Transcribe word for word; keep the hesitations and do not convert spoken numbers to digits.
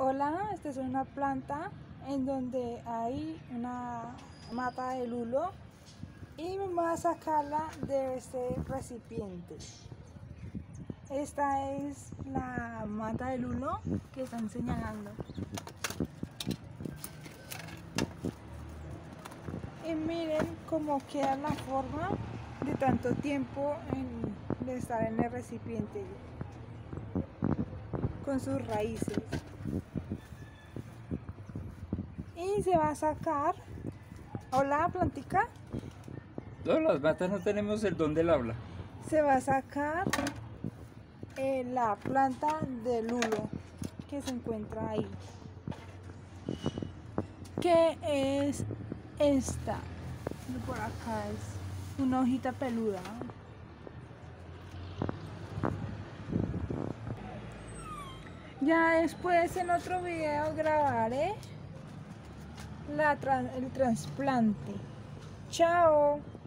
Hola, esta es una planta en donde hay una mata de lulo y vamos a sacarla de este recipiente. Esta es la mata de lulo que están señalando. Y miren cómo queda la forma de tanto tiempo en, de estar en el recipiente con sus raíces. Y se va a sacar. Hola, plantica. Todas las matas no tenemos el don del habla. Se va a sacar eh, la planta de lulo que se encuentra ahí. ¿Qué es esta? Por acá es una hojita peluda. Ya después en otro video grabaré la, el trasplante. Chao.